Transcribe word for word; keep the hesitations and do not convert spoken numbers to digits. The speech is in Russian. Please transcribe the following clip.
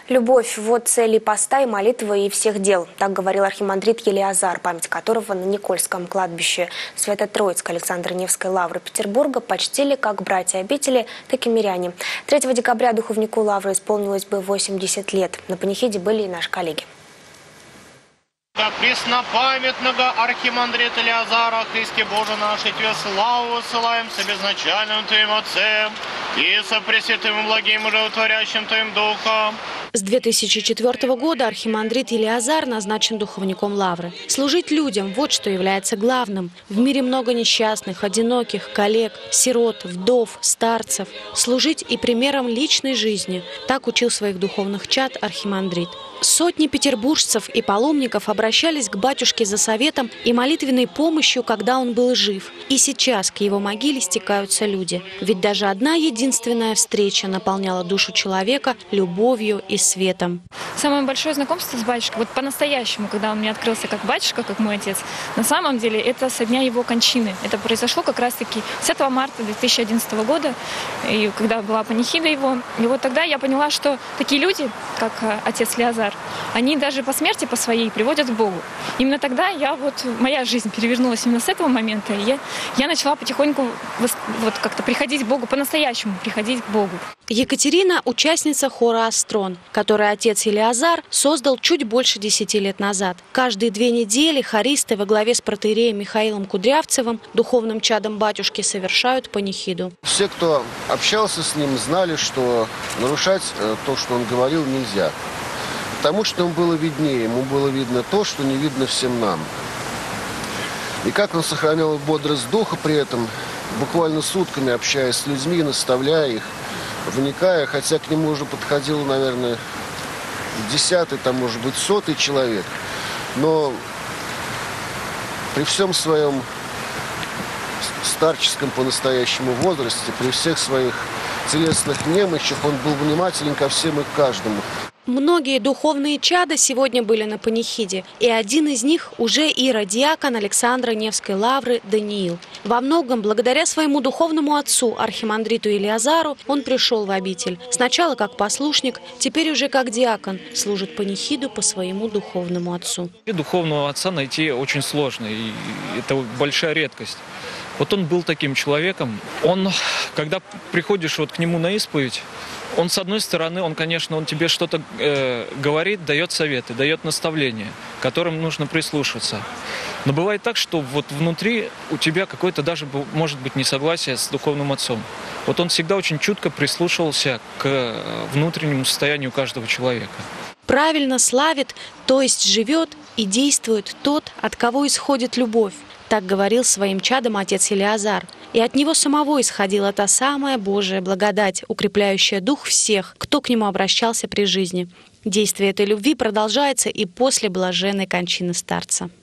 Любовь – вот цели поста и молитвы и всех дел. Так говорил архимандрит Елеазар, память которого на Никольском кладбище Свято-Троицкой Александро-Невской лавры Петербурга почтили как братья обители, так и миряне. третьего декабря духовнику лавры исполнилось бы восемьдесят лет. На панихиде были и наши коллеги. Преснопамятного архимандрита Елеазара, Христе Боже нашей, Тебе славу высылаем с безначальным Твоим Отцем и со пресвятым и благим и животворящим Твоим Духом. С две тысячи четвёртого года архимандрит Елеазар назначен духовником лавры. Служить людям – вот что является главным. В мире много несчастных, одиноких, коллег, сирот, вдов, старцев. Служить и примером личной жизни. Так учил своих духовных чад архимандрит. Сотни петербуржцев и паломников обращались к батюшке за советом и молитвенной помощью, когда он был жив. И сейчас к его могиле стекаются люди. Ведь даже одна единственная встреча наполняла душу человека любовью и светом. Самое большое знакомство с батюшкой, вот по-настоящему, когда он мне открылся как батюшка, как мой отец, на самом деле это со дня его кончины. Это произошло как раз-таки десятого марта две тысячи одиннадцатого года, и когда была панихида его. И вот тогда я поняла, что такие люди, как отец Елеазар, они даже по смерти по своей приводят к Богу. Именно тогда я вот, моя жизнь перевернулась именно с этого момента, и я, я начала потихоньку вот как-то приходить к Богу, по-настоящему приходить к Богу. Екатерина – участница хора «Астрон», который отец Елеазар создал чуть больше десяти лет назад. Каждые две недели хористы во главе с протоиереем Михаилом Кудрявцевым, духовным чадом батюшки, совершают панихиду. Все, кто общался с ним, знали, что нарушать то, что он говорил, нельзя. Потому что ему было виднее, ему было видно то, что не видно всем нам. И как он сохранял бодрость духа при этом, буквально сутками общаясь с людьми, наставляя их, вникая, хотя к нему уже подходил, наверное, десятый, там, может быть, сотый человек. Но при всем своем старческом по-настоящему возрасте, при всех своих телесных немощах, он был внимателен ко всем и к каждому. Многие духовные чада сегодня были на панихиде, и один из них уже иеродиакон Александро-Невской лавры Даниил. Во многом благодаря своему духовному отцу, архимандриту Елеазару, он пришел в обитель. Сначала как послушник, теперь уже как диакон, служит панихиду по своему духовному отцу. Духовного отца найти очень сложно, и это большая редкость. Вот он был таким человеком. Он, когда приходишь вот к нему на исповедь, он, с одной стороны, он, конечно, он тебе что-то э, говорит, дает советы, дает наставления, к которым нужно прислушаться. Но бывает так, что вот внутри у тебя какое-то даже, может быть, несогласие с духовным отцом. Вот он всегда очень чутко прислушивался к внутреннему состоянию каждого человека. Правильно славит, то есть живет и действует тот, от кого исходит любовь. Так говорил своим чадом отец Елеазар. И от него самого исходила та самая Божия благодать, укрепляющая дух всех, кто к нему обращался при жизни. Действие этой любви продолжается и после блаженной кончины старца.